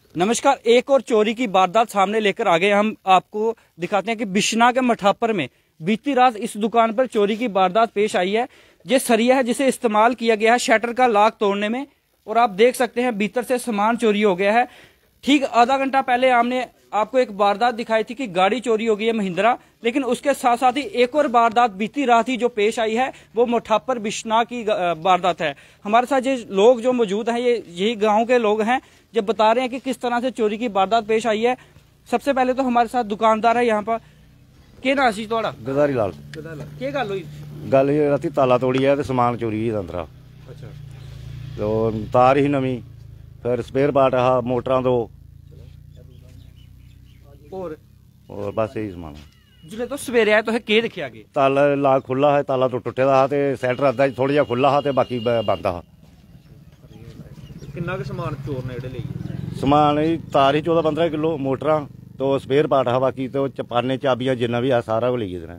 नमस्कार। एक और चोरी की वारदात सामने लेकर आ गए। हम आपको दिखाते हैं कि बिश्ना के मठापर में बीती रात इस दुकान पर चोरी की वारदात पेश आई है। ये सरिया है जिसे इस्तेमाल किया गया है शटर का लॉक तोड़ने में, और आप देख सकते हैं भीतर से सामान चोरी हो गया है। ठीक आधा घंटा पहले हमने आपको एक वारदात दिखाई थी कि गाड़ी चोरी हो गई है महिंद्रा, लेकिन उसके साथ साथ ही एक और वारदात बीती रात ही जो पेश आई है वो मठापर बिश्ना की वारदात है। हमारे साथ ये लोग जो मौजूद हैं ये यही गांव के लोग हैं, जब बता रहे हैं कि किस तरह से चोरी की वारदात पेश आई है। सबसे पहले तो हमारे साथ दुकानदार है यहाँ पर। के नाम सी थोड़ा? गदारी लाल। के गल हुई? गल ये राती ताला तोड़ी है तो समान चोरी है अंदर। अच्छा। तो तार ही नवी, फिर स्पेयर पार्ट हा मोटरां दो, और बस यही समान। जिले तो सवेरे आए तो के दिखे आगे? ताला लाग खुला है, ताला तो टुटे दा ते सैटर अद्धा थोड़ा जिहा खुला हा ते बाकी बंद हा। किन्ना के समान चोर ने जेह्ड़े लेई? समान ही तार ही 14-15 किलो, मोटरां तो स्पेयर पार्ट हा, बाकी तो चपाने चाबियां जिन्ना भी है सारा को लेई गेदे ने।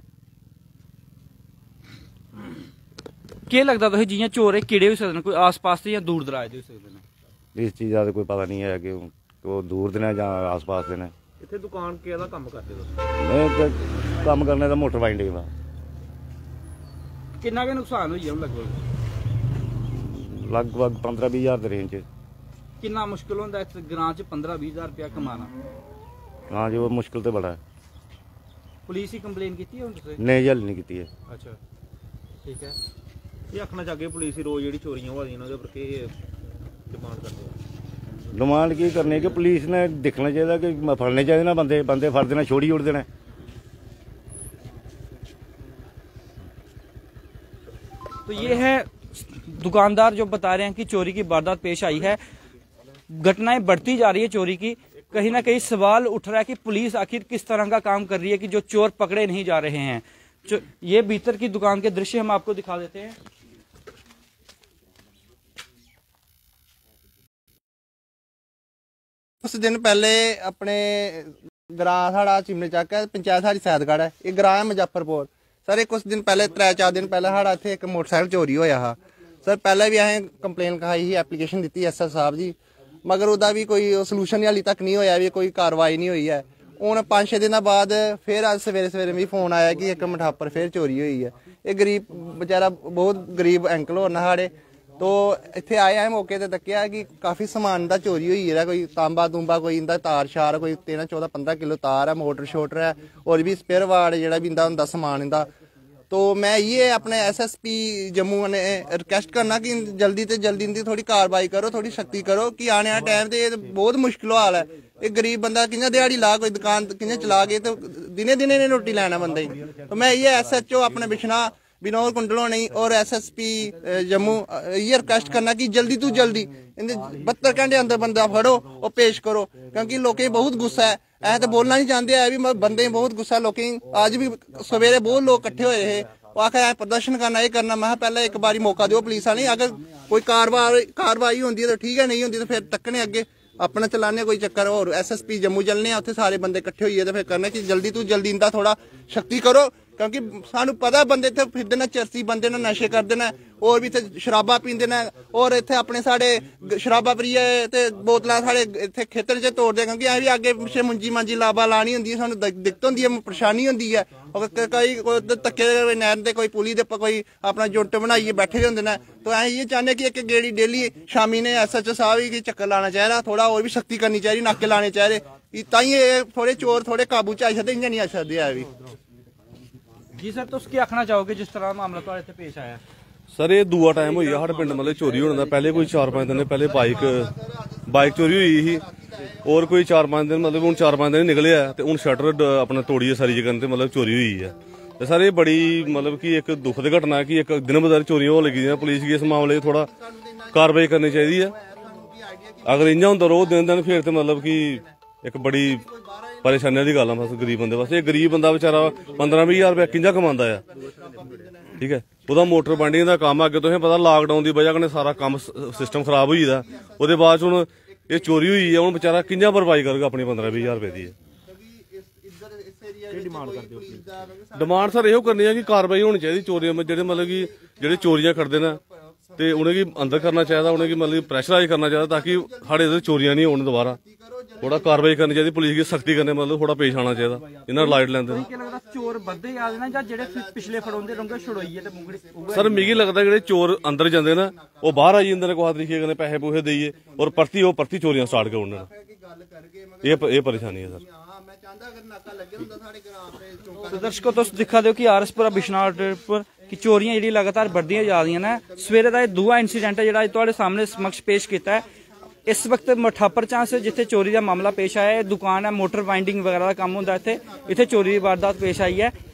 के लगदा तुसें जियां चोर केड़े होई सकदे, कोई आस पास दे जां दूर दराज दे होई सकदे ने? इस चीज़ का कोई पता नहीं है कि वो दूर दे ने जां आस पास दे ने। इत्थे दुकान केदा कम्म करदे तुस? मैं ते कम्म करने दा मोटर बाइंडिंग दा। किन्ना के नुकसान होई है लगभग 15-20 हज़ार दे रेंज च। किन्ना मुश्किल होंदा इस ग्रां च 15-20 हज़ार रुपया कमाना? हाँ जी, वो मुश्किल तो बड़ा है। पुलिस ही कंप्लेन की है तुसें? नहीं, हल नहीं की है। अच्छा, ठीक है। ये आखना चाहगे पुलिस ही रोज जेह्ड़ी चोरियां होआ दियां ओह्दे उप्पर केह् डिमांड करदे हो? डिमांड की करनी कि पुलिस ने दिखना चाहिए कि फड़ने चाहिए ना बंदे, बंदे फड़ देना छोड़ी उड़ देना। तो ये है दुकानदार जो बता रहे हैं कि चोरी की वारदात पेश आई है, घटनाएं बढ़ती जा रही है चोरी की। कहीं ना कहीं सवाल उठ रहा है कि पुलिस आखिर किस तरह का काम कर रही है कि जो चोर पकड़े नहीं जा रहे हैं। ये भीतर की दुकान के दृश्य हम आपको दिखा देते हैं। कुछ दिन पहले अपने ग्रां साढ़ा चिमने चक है, पंचायत साढ़ी सैदगढ़ है, ये ग्रां है मुजफ्फरपुर। सर ये कुछ दिन पहले 3-4 दिन पहले साढ़ा इत्थे एक मोटरसाइकिल चोरी होया हा। सर पहले भी असें कंप्लेन लिखाई ही, एप्लीकेशन दी एसएस साहब जी, मगर उसदा भी कोई सोल्यूशन हाली तक नहीं होया, भी कोई कार्रवाई नहीं हुई है। हुण 5-6 दिन बाद फिर अज सवेरे सवेरे मिगी फोन आया कि एक मठापर फिर चोरी हुई है। ये गरीब बेचारा बहुत गरीब अंकल होर न साढ़े, तो इत्थे आए हैं मौके ते तक्केआ कि काफ़ी समान दा चोरी होई गेदा, कोई तांबा तूंबा, कोई इंदा तार शार, कोई 13-14-15 किलो तार है, मोटर शोटर है, और भी स्पेयर वार्ड जेह्ड़ा भी इंदा होंदा समान इंदा। तो मैं ये अपने SSP जम्मू ने रिक्वेस्ट करना कि जल्दी ते जल्दी इंदी थोड़ी कार्रवाई करो, थोड़ी सख्ती करो कि आने आह्ले टाइम ते बहुत मुश्किल हाल है। एक गरीब बंदा कि'यां दिहाड़ी ला, कोई दुकान कि'यां चला के, तो दिने दिने ने रोटी लैना बंदे गी। तो मैं ये SHO अपने बिश्ना विनोद कुंडल होने और SSP जम्मू ये रिक्वेस्ट करना कि जल्दी तू जल्दी इंदे 72 घंटे अंदर बंदा फड़ो और पेश करो, क्योंकि लोकें बहुत गुस्सा है। ऐ तो बोलना नहीं चाहते है भी, बंदे बहुत गुस्सा है लोकें। आज भी सवेरे बहुत लोग इकट्ठे होए हे, वो आखा प्रदर्शन करना, ये करना। मैं पहले एक बारी मौका दो पुलिस वाले, अगर कोई कार्रवाई होंदी है तो ठीक है, नहीं होंदी तो फिर तक्कने अगे अपना चलाने कोई चक्कर। और SSP जम्मू चलने उत्थे सारे बंदे इकट्ठे होइए तो फिर करना कि जल्दी तू जल्दी इंदा थोड़ा शक्ति करो, क्योंकि सानू पता बंदे इत्थे फिरदे ने, चरसी बंदे ने, नशे करदे ने, और भी इत्थे शराबा पींदे ने, और इत्थे अपने साढ़े शराबा पीए ते बोतलां साढ़े इत्थे खेतर च तोड़दे, क्योंकि असें भी अग्गे पिच्छे मुंजी मांजी लाबा लानी होंदी है, सानू दिक्कत होंदी है, परेशानी होंदी है। और कई धक्के नैर दे कोई पुली दे कोई अपना जुट बनाइए बैठे दे होंदे ने। तो असें ये चाहने कि एक गेड़ी डेली शामी ने SHO साहब गी चक्कर लाना चाहिए, थोड़ा और भी सख्ती करनी चाहिए, नाके लाने चाहिए, ताइये थोड़े चोर थोड़े काबू च आई सकदे, इ'यां नहीं आई सकदे है भी। जी सर, तो उसकी आखना चाहोगे जिस तरह मामला तो इत्थे पेश आया? सर ये दूआ टाइम होई साढ़े पिंड मतलब चोरी होने का। पहले कोई 4-5 दिन पहले बाइक चोरी हुई ही, और कोई 4-5 दिन मतलब हूँ 4-5 दिन निकले है, तो हूँ शटर अपना तोड़िए सारी जगह ते मतलब चोरी हुई है। तो सर ये बड़ी मतलब कि एक दुख की घटना है कि एक दिन बदार चोरियां हो लगी। पुलिस की इस मामले थोड़ा कार्रवाई करनी चाहिए है। अगर इ'यां होंदा रोज दिन दिन फिर तो मतलब कि एक बड़ी परेशानी की गल है बस गरीब बंदे वास्ते। गरीब बंदा बेचारा 15-20 हज़ार रुपया कि'यां कमांदा है, ठीक है। ਉਹਦਾ मोटर बाइंडिंग का काम अगे तुसें पता लॉकडाउन की वजह कन्नै सारा काम सिस्टम खराब होई गेदा। ਉਹਦੇ बाद हूँ ये चोरी हुई है, हूँ बेचारा कि'यां भरपाई करगा अपनी 15-20 हज़ार रुपये की। डिमांड सर यो करनी है कि कार्रवाई होनी चाहिए चोरियां में, जेह्ड़े मतलब कि जेह्ड़े चोरियां करदे न ते उ'नेंगी अंदर करना चाहिए, उ'नेंगी मतलब प्रेशराइज करना चाहिए ताकि साढ़े इधर चोरियां नहीं होन दोबारा। थोड़ा कार्रवाई करनी चाहिए, पुलिस की सख्ती करने मतलब थोड़ा पेश आना चाहिए, इन्हें लाइट लेंदे ने। लगदा चोर बद्दे आ ना जां जेड़े पिछले फड़ोंदे रहोंगे छुड़ोइए ते मुंगड़ी। सर मिगी लगदा जेड़े चोर अंदर जांदे ना वो बाहर आई जांदे ने कुसै तरीके कन्नै पैसे पूसे देइयै और परती चोरियां स्टार्ट करी ओड़दे ने। ये परेशानी है सर। तो दर्शकों तुस दिखा दो कि आरएसपुरा बिश्नाह पर कि चोरियां जी लगातार बढ़दियां जा रही ने। सवेरे का दूआ इंसीडेंट है जो तुहाडे सामने समक्ष पेश किया है। इस वक्त मठापर चांस जिथे चोरी का मामला पेश आया है, दुकान है, मोटर वाइंडिंग वगैरह का काम होंदा इत्थे चोरी की वारदात पेश आई है।